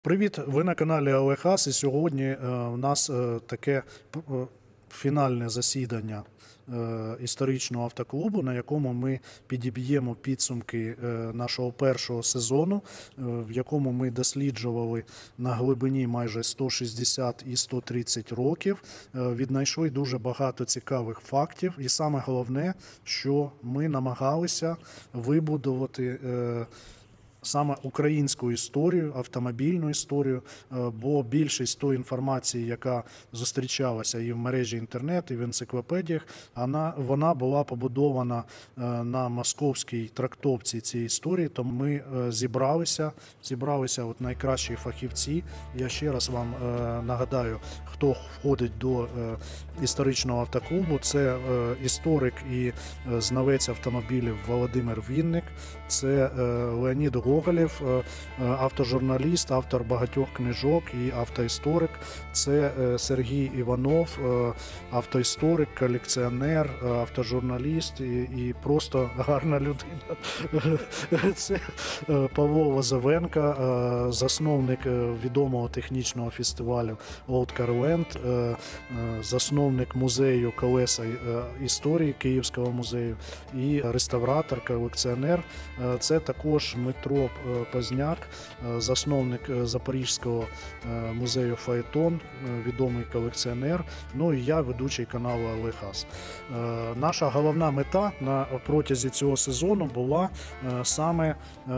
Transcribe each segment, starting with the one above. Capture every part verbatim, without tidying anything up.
Привіт, ви на каналі Олег Ас, і сьогодні е, у нас е, таке п- е, фінальне засідання е, історичного автоклубу, на якому ми підіб'ємо підсумки е, нашого першого сезону, е, в якому ми досліджували на глибині майже сто шістдесят і сто тридцять років, е, віднайшли дуже багато цікавих фактів, і саме головне, що ми намагалися вибудувати е, саме українську історію, автомобільну історію, бо більшість тої інформації, яка зустрічалася і в мережі інтернет, і в енциклопедіях, вона, вона була побудована на московській трактовці цієї історії, тому ми зібралися, зібралися от найкращі фахівці. Я ще раз вам нагадаю, хто входить до історичного автоклубу. Це історик і знавець автомобілів Володимир Вінник, це Леонід Гоголєв, автожурналіст, автор багатьох книжок і автоісторик. Це Сергій Іванов, автоісторик, колекціонер, автожурналіст і, і просто гарна людина. Це Павло Лозовенко, засновник відомого технічного фестивалю Old Car Land, засновник музею колеса історії Київського музею і реставратор, колекціонер. Це також Дмитро Позняк, засновник Запорізького музею Фаетон, відомий колекціонер. Ну і я, ведучий каналу Олег Ас. Наша головна мета на протязі цього сезону була саме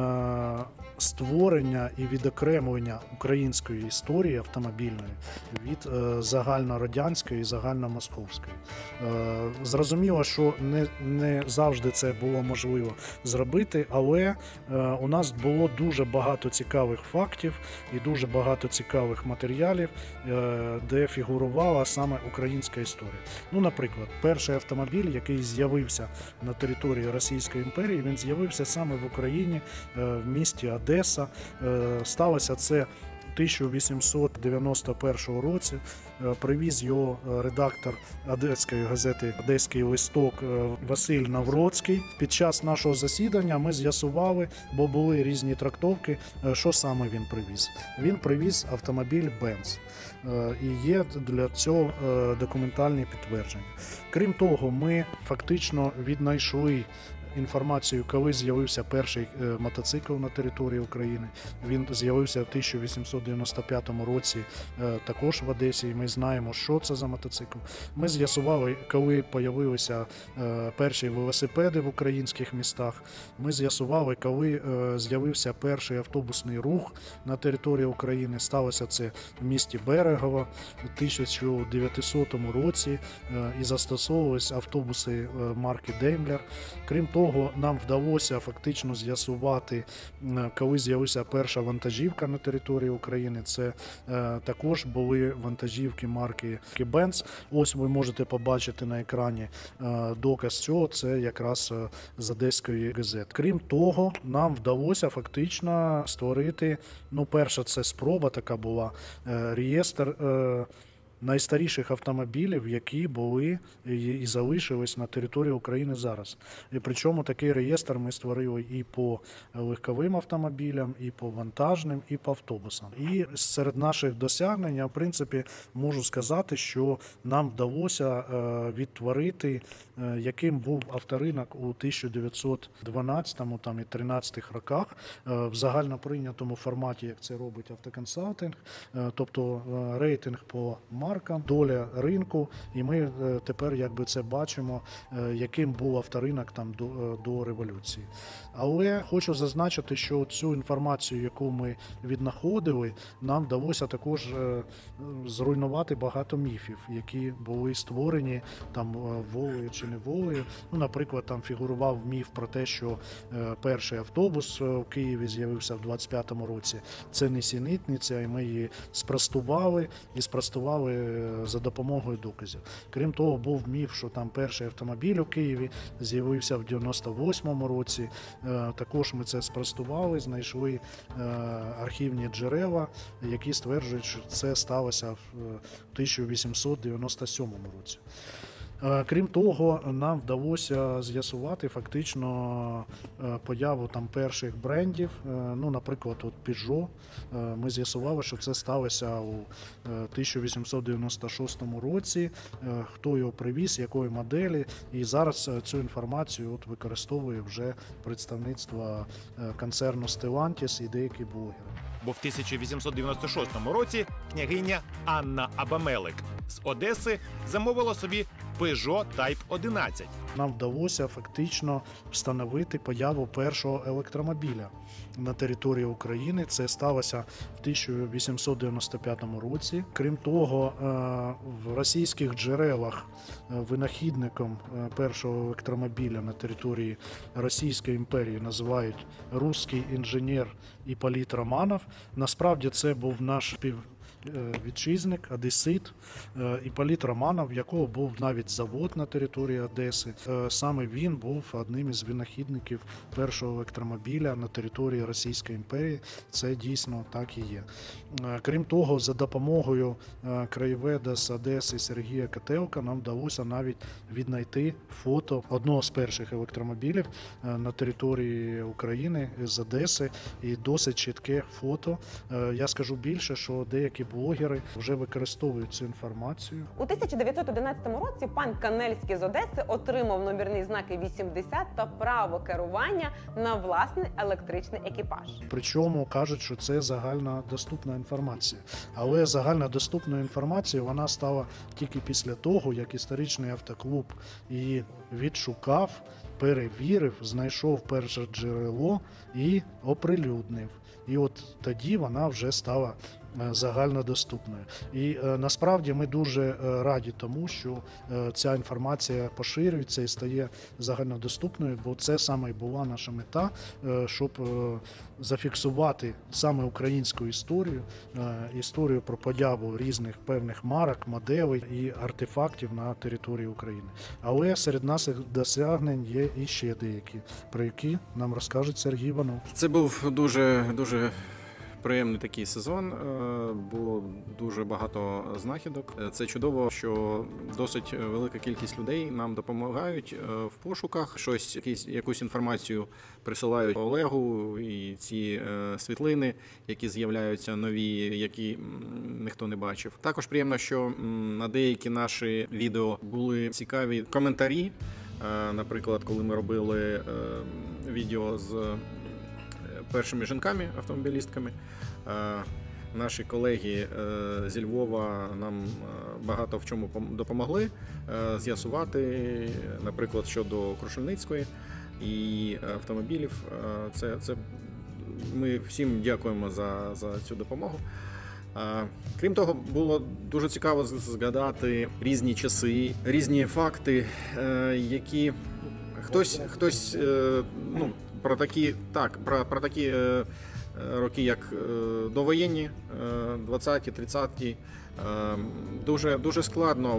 створення і відокремлення української історії автомобільної від загальнорадянської і загальномосковської. Зрозуміло, що не, не завжди це було можливо зробити, але у нас було дуже багато цікавих фактів і дуже багато цікавих матеріалів, де фігурувала саме українська історія. Ну, наприклад, перший автомобіль, який з'явився на території Російської імперії, він з'явився саме в Україні, в місті Одеса. Сталося це в тисяча вісімсот дев'яносто першому році. Привіз його редактор одеської газети «Одеський листок» Василь Навроцький. Під час нашого засідання ми з'ясували, бо були різні трактовки, що саме він привіз. Він привіз автомобіль Бенц. І є для цього документальні підтвердження. Крім того, ми фактично віднайшли інформацію, коли з'явився перший мотоцикл на території України. Він з'явився в тисяча вісімсот дев'яносто п'ятому році також в Одесі, і ми знаємо, що це за мотоцикл. Ми з'ясували, коли з'явилися перші велосипеди в українських містах. Ми з'ясували, коли з'явився перший автобусний рух на території України. Сталося це в місті Берегово в тисяча дев'ятисотому році, і застосовувалися автобуси марки Daimler. Крім того, нам вдалося фактично з'ясувати, коли з'явилася перша вантажівка на території України. Це е, також були вантажівки марки Benz. Ось ви можете побачити на екрані е, доказ цього, це якраз з Одеської газети. Крім того, нам вдалося фактично створити, ну, перша це спроба така була, е, реєстр е, найстаріших автомобілів, які були і залишились на території України зараз. І причому такий реєстр ми створили і по легковим автомобілям, і по вантажним, і по автобусам. І серед наших досягнень, я, в принципі, можу сказати, що нам вдалося відтворити, яким був авторинок у тисяча дев'ятсот дванадцятому там, і тринадцятих роках в загальноприйнятому форматі, як це робить автоконсалтинг, тобто рейтинг по маркам, доля ринку, і ми тепер якби це бачимо, яким був авторинок там до, до революції. Але хочу зазначити, що цю інформацію, яку ми віднаходили, нам вдалося також зруйнувати багато міфів, які були створені там волею чи не волею. Ну, наприклад, там фігурував міф про те, що перший автобус в Києві з'явився в двадцять п'ятому році. Це нісенітниця, і ми її спростували, і спростували за допомогою доказів. Крім того, був міф, що там перший автомобіль у Києві з'явився в дев'яносто восьмому році. Також ми це спростували, знайшли архівні джерела, які стверджують, що це сталося в тисяча вісімсот дев'яносто сьомому році. Крім того, нам вдалося з'ясувати фактично появу там перших брендів. Ну, наприклад, от Peugeot. Ми з'ясували, що це сталося у тисяча вісімсот дев'яносто шостому році. Хто його привіз, якої моделі. І зараз цю інформацію от використовує вже представництво концерну Stellantis і деякі блогери. Бо в тисяча вісімсот дев'яносто шостому році княгиня Анна Абамелик з Одеси замовила собі Peugeot Type одинадцять. Нам вдалося фактично встановити появу першого електромобіля на території України. Це сталося в тисяча вісімсот дев'яносто п'ятому році. Крім того, в російських джерелах винахідником першого електромобіля на території Російської імперії називають русський інженер Іпполіт Романов. Насправді це був наш спів вітчизник, одесит Іпполіт Романов, в якого був навіть завод на території Одеси. Саме він був одним із винахідників першого електромобіля на території Російської імперії. Це дійсно так і є. Крім того, за допомогою краєведа з Одеси Сергія Котелка нам вдалося навіть віднайти фото одного з перших електромобілів на території України з Одеси. І досить чітке фото. Я скажу більше, що деякі блогери вже використовують цю інформацію. У тисяча дев'ятсот одинадцятому році пан Канельський з Одеси отримав номерні знаки вісімдесят та право керування на власний електричний екіпаж. Причому кажуть, що це загальнодоступна інформація. Але загальнодоступною інформацією вона стала тільки після того, як історичний автоклуб її відшукав, перевірив, знайшов перше джерело і оприлюднив. І от тоді вона вже стала загальнодоступною. І е, насправді ми дуже е, раді тому, що е, ця інформація поширюється і стає загальнодоступною, бо це саме і була наша мета, е, щоб е, зафіксувати саме українську історію, е, історію про появу різних певних марок, моделей і артефактів на території України. Але серед наших досягнень є і ще деякі, про які нам розкаже Сергій Іванов. Це був дуже, дуже приємний такий сезон, було дуже багато знахідок. Це чудово, що досить велика кількість людей нам допомагають в пошуках. Щось, якісь, якусь інформацію присилають Олегу, і ці світлини, які з'являються нові, які ніхто не бачив. Також приємно, що на деякі наші відео були цікаві коментарі. Наприклад, коли ми робили відео з першими жінками-автомобілістками, наші колеги зі Львова нам багато в чому допомогли з'ясувати, наприклад, щодо Крушельницької і автомобілів. Це, це, ми всім дякуємо за, за цю допомогу. Крім того, було дуже цікаво згадати різні часи, різні факти, які хтось, хтось ну, про такі, так, про, про такі роки, як довоєнні, двадцяті, тридцяті, дуже, дуже складно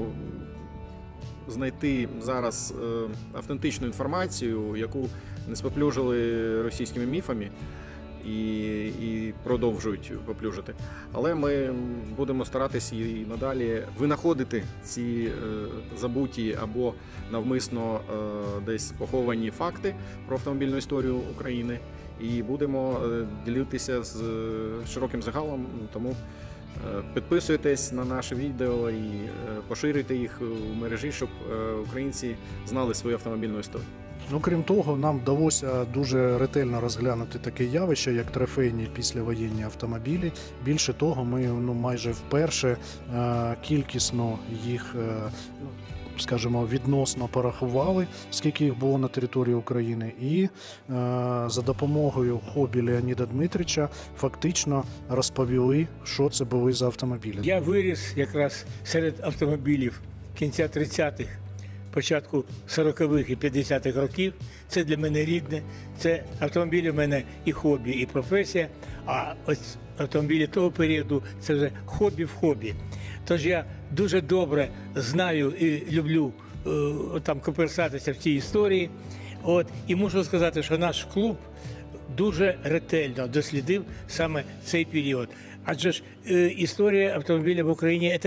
знайти зараз автентичну інформацію, яку не споплюжили російськими міфами і, і продовжують поплюжити. Але ми будемо старатися і надалі винаходити ці забуті або навмисно десь поховані факти про автомобільну історію України і будемо ділитися з широким загалом. Тому підписуйтесь на наше відео і поширюйте їх у мережі, щоб українці знали свою автомобільну історію. Ну, крім того, нам вдалося дуже ретельно розглянути таке явище, як трофейні післявоєнні автомобілі. Більше того, ми ну, майже вперше е, кількісно їх, е, скажімо, відносно порахували, скільки їх було на території України. І е, за допомогою хобі Леоніда Дмитрича фактично розповіли, що це були за автомобілі. Я виріс якраз серед автомобілів кінця тридцятих, початку сорокових і п'ятдесятих років. Це для мене рідне. Це автомобілі в мене і хобі, і професія. А ось автомобілі того періоду – це вже хобі в хобі. Тож я дуже добре знаю і люблю е, там коперсатися в цій історії. От, і можу сказати, що наш клуб дуже ретельно дослідив саме цей період. Адже ж е, історія автомобіля в Україні – це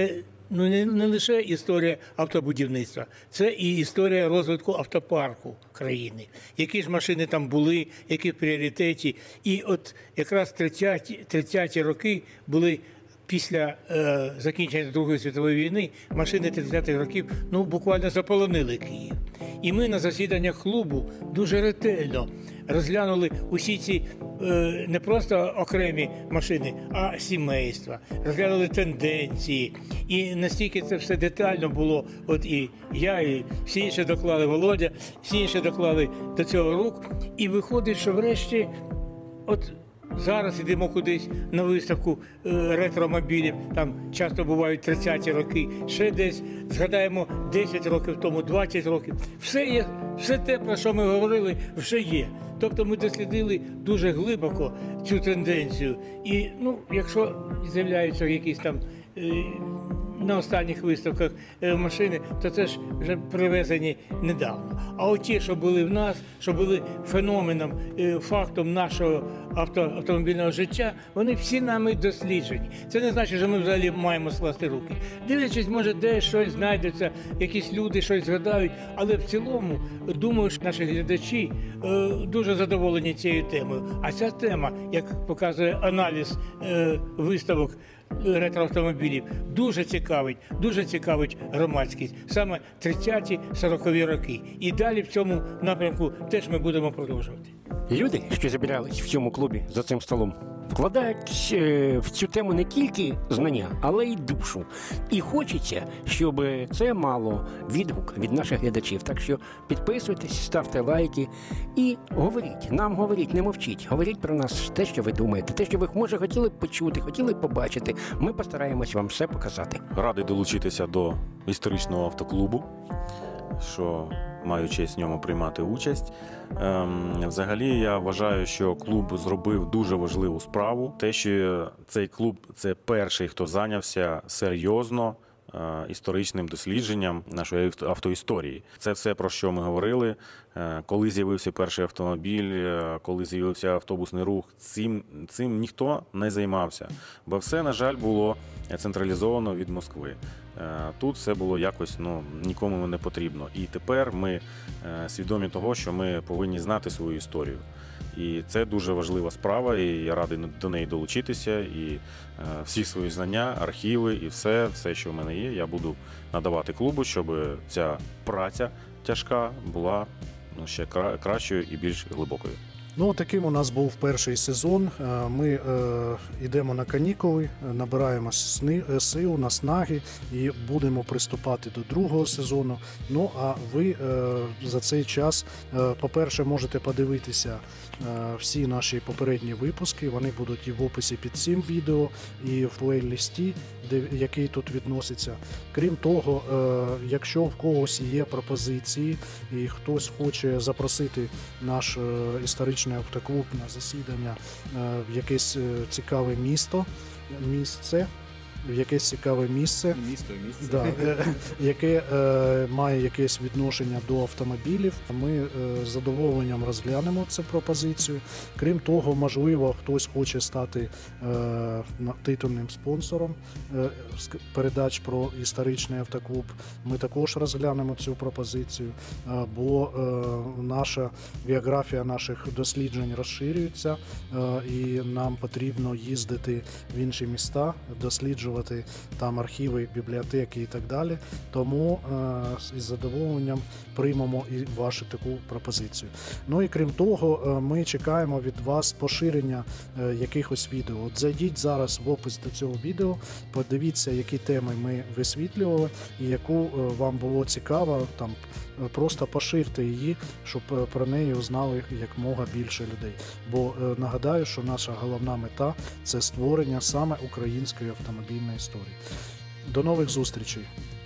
ну, не, не лише історія автобудівництва, це і історія розвитку автопарку країни. Які ж машини там були, які в пріоритеті. І от якраз тридцяті, тридцяті роки були після е, закінчення Другої світової війни, машини тридцятих років ну, буквально заполонили Київ. І ми на засіданнях клубу дуже ретельно розглянули усі ці е, не просто окремі машини, а сімейства, розглянули тенденції. І настільки це все детально було, от і я, і всі інші доклали, Володя, всі інші доклали до цього рук. І виходить, що врешті, от зараз йдемо кудись на виставку е, ретромобілів, там часто бувають тридцяті роки, ще десь згадаємо десять років тому, двадцять років. Все є, все те, про що ми говорили, вже є. Тобто ми дослідили дуже глибоко цю тенденцію. І, ну, якщо з'являються якісь там е, на останніх виставках е, машини, то це ж вже привезені недавно. А от ті, що були в нас, що були феноменом, е, фактом нашого авто, автомобільного життя, вони всі нами досліджені. Це не значить, що ми взагалі маємо скласти руки. Дивлячись, може, десь щось знайдеться, якісь люди щось згадають, але в цілому, думаю, що наші глядачі е, дуже задоволені цією темою. А ця тема, як показує аналіз е, виставок ретроавтомобілів, дуже цікавить, дуже цікавить громадськість. Саме тридцяті сорокові роки. І далі в цьому напрямку теж ми будемо продовжувати. Люди, що зібрались в цьому клубі за цим столом, вкладають е, в цю тему не тільки знання, але й душу. І хочеться, щоб це мало відгук від наших глядачів. Так що підписуйтесь, ставте лайки і говоріть. Нам говоріть, не мовчіть. Говоріть про нас те, що ви думаєте, те, що ви, може, хотіли б почути, хотіли б побачити. Ми постараємось вам все показати. Радий долучитися до історичного автоклубу, що маю честь в ньому приймати участь. Ем, взагалі, я вважаю, що клуб зробив дуже важливу справу. Те, що цей клуб – це перший, хто зайнявся серйозно е, історичним дослідженням нашої автоісторії. Це все, про що ми говорили. Е, коли з'явився перший автомобіль, е, коли з'явився автобусний рух, цим, цим ніхто не займався. Бо все, на жаль, було централізовано від Москви. Тут все було якось ну, нікому не потрібно. І тепер ми е, свідомі того, що ми повинні знати свою історію. І це дуже важлива справа, і я радий до неї долучитися. І е, всі свої знання, архіви і все, все, що в мене є, я буду надавати клубу, щоб ця праця тяжка була ну, ще кра- кращою і більш глибокою. Ну, таким у нас був перший сезон. Ми е, йдемо на канікули, набираємо сни, сил, наснаги і будемо приступати до другого сезону. Ну, а ви е, за цей час, е, по-перше, можете подивитися е, всі наші попередні випуски. Вони будуть і в описі під цим відео, і в плейлисті, де, який тут відноситься. Крім того, е, якщо в когось є пропозиції і хтось хоче запросити наш е, історичний автоклуб на засідання в якесь цікаве місто, місце, в якесь цікаве місце, Місто, місце. да, яке е, має якесь відношення до автомобілів. Ми е, з задоволенням розглянемо цю пропозицію. Крім того, можливо, хтось хоче стати е, титульним спонсором е, передач про історичний автоклуб. Ми також розглянемо цю пропозицію, е, бо е, наша біографія наших досліджень розширюється, е, і нам потрібно їздити в інші міста, досліджувати там архіви, бібліотеки і так далі. Тому е, із задоволенням приймемо і вашу таку пропозицію. Ну і крім того, е, ми чекаємо від вас поширення е, якихось відео. От зайдіть зараз в опис до цього відео, подивіться, які теми ми висвітлювали і яку е, вам було цікаво, там е, просто поширте її, щоб е, про неї узнали якмога більше людей. Бо е, нагадаю, що наша головна мета – це створення саме української автомобільної історії. До нових зустрічей!